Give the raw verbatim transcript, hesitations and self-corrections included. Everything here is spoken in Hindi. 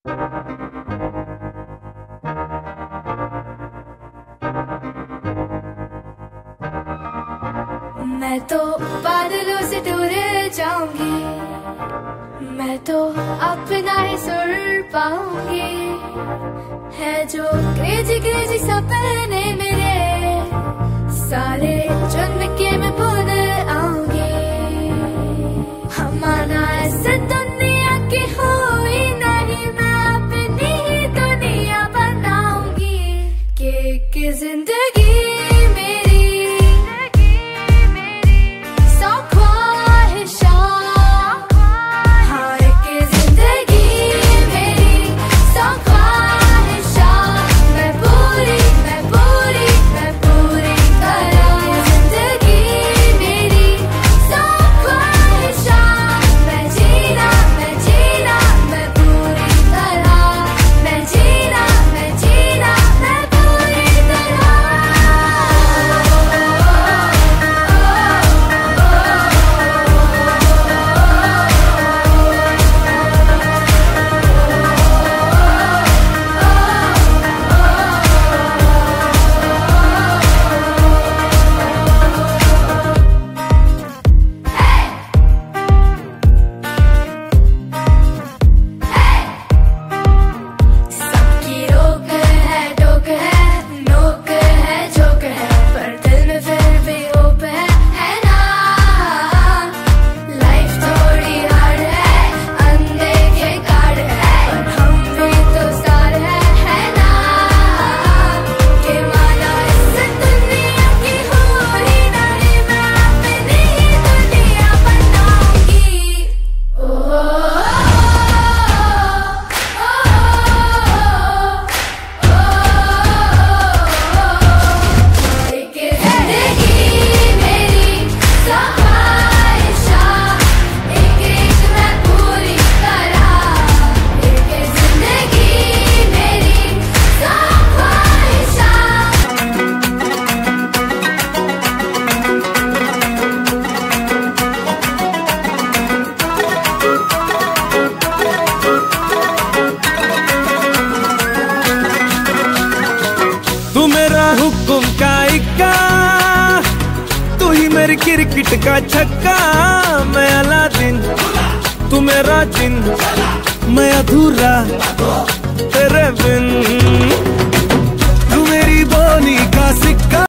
मैं तो बादलों से दूर जाऊंगी, मैं तो अपना ही सुर पाऊंगी। है जो क्रेजी क्रेजी सपने मेरे, सारे चुन के मैं भूल आऊंगी। हमारा ऐसे दुनिया की हुई नहीं, मैं अपनी ही दुनिया बनाऊंगी। के, के जिंदगी क्रिकेट का छक्का, मैं अलादीन तू मेरा जिन, मैं अधूरा तेरे बिन। तू मेरी बोली का सिक्का।